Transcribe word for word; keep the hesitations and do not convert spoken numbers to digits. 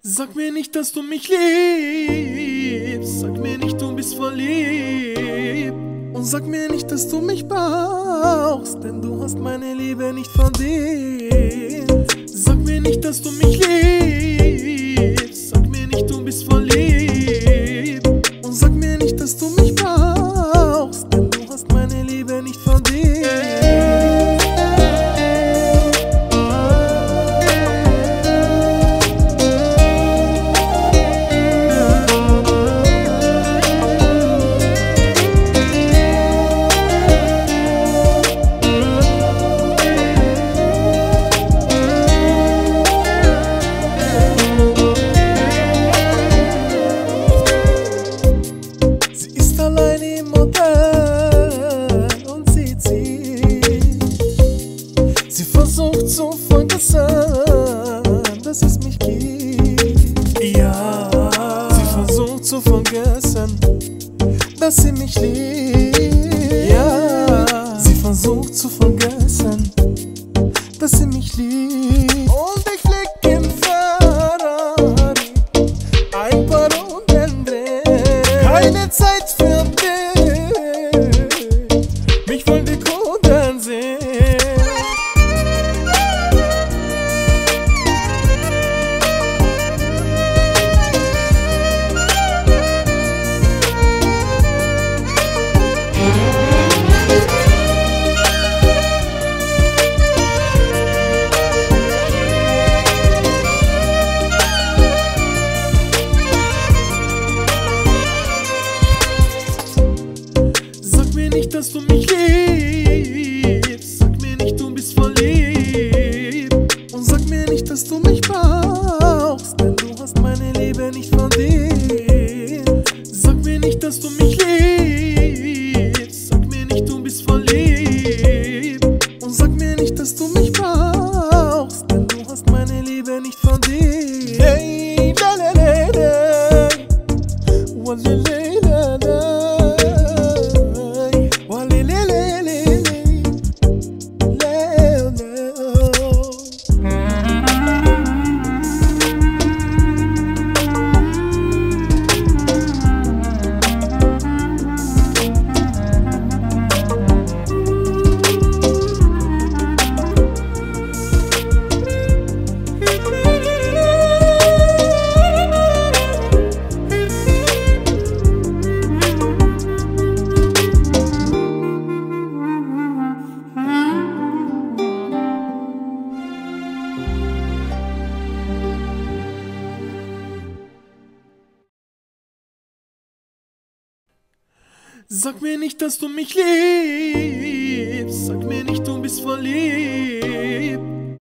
Sag mir nicht, dass du mich liebst. Sag mir nicht, du bist verliebt. Und sag mir nicht, dass du mich brauchst, denn du hast meine Liebe nicht verdient. Sag mir nicht, dass du mich liebst. Sag mir nicht, du bist verliebt. Und sag mir nicht, dass du mich brauchst, denn du hast meine Liebe nicht verdient. Sie versucht zu vergessen, dass es mich gibt. Ja, sie versucht zu vergessen, dass sie mich liebt. Ja, sie versucht zu vergessen, dass sie mich liebt. Und ich flieg im Ferrari ein paar Runden drehen. Keine Zeit für dich, mich wollen die Kunden sehen. Dass du mich liebst. Sag mir nicht, du bist verliebt. Und sag mir nicht, dass du mich brauchst, denn du hast meine Liebe nicht verdient. Sag mir nicht, dass du mich liebst. Sag mir nicht, du bist verliebt. Und sag mir nicht, dass du mich brauchst, denn du hast meine Liebe nicht verdient. Hey, la la la la, wa la la la la. Sag mir nicht, dass du mich liebst. Sag mir nicht, du bist verliebt.